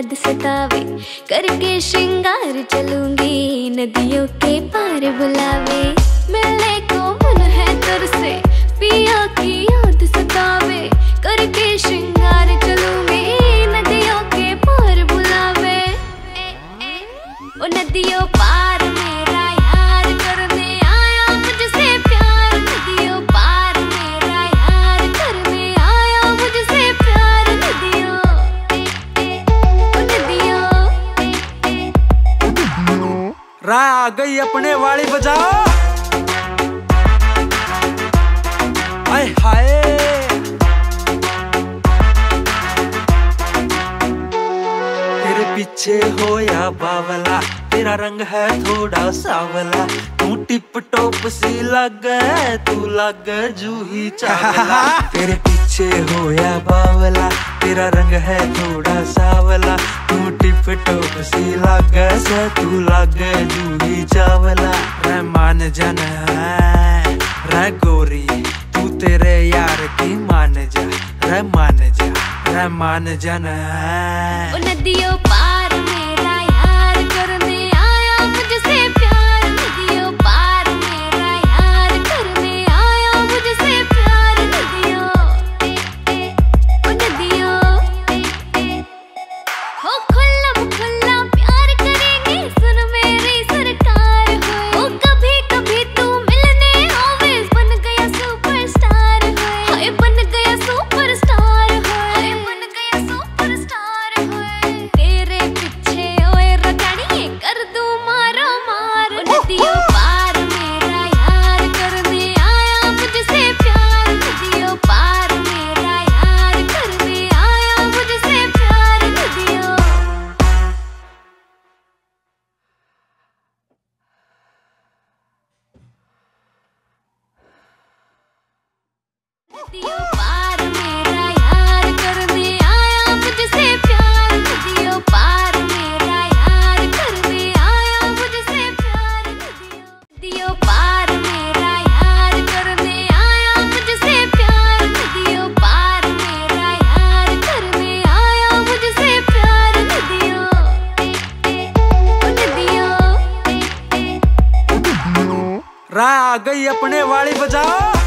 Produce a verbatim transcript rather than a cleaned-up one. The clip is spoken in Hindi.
याद सतावे, करके श्रृंगार चलूंगी नदियों के पार बुलावे। मिलने को मन है तरसे, पिया की याद सतावे, करके श्रृंगार चलूंगी नदियों के पार बुलावे। ओ नदियों पार मेरा यार करने आया मुझसे प्यार, नदियों पार मेरा यार करने आया मुझसे प्यार। नदियों ओ नदियों राय आ गई अपने वाली बजाओ। हाय हाय तेरे पीछे हो या बावला, तेरा रंग है थोड़ा सावला, तू टिप टॉप सी लगे, तू लगे जूही चावला। तेरे पीछे हो या बावला, तेरा रंग है थोड़ा सावला, तू टिप टॉप सी लगे से, तू लगे जूही चावला। रे मान जन है रे गोरी, तू तेरे यार की मान जा, रे मान जा, रे मान जन है। ओ नदियों पार मेरा यार करने आया मुझसे प्यार, नदियों पार मेरा यार करने आया मुझसे प्यार। नदियों ओ नदियों हो खुल्लम खुल्ला प्यार करेंगे, सुन मेरी सरकार हो। ओ कभी कभी तू मिलने आवे, बन गया सुपरस्टार हो, हाय बन गया सुपरस्टार हो, हाय बन गया सुपरस्टार हो। तेरे पीछे ओए रगड़िए कर दूं मारो मार। ओ नदियों पार मेरा यार करने आया मुझसे प्यार, नदियों पार मेरा यार करने आया मुझसे प्यार। नदियों नदियों पार मेरा यार करने आया मुझसे प्यार, नदियों पार मेरा यार करने आया मुझसे प्यार। नदियों पार मेरा यार करने आया मुझसे प्यार, नदियों पार मेरा यार करने आया मुझसे प्यार। नदियों ओ नदियों राय आ गई अपने वाली बजाओ।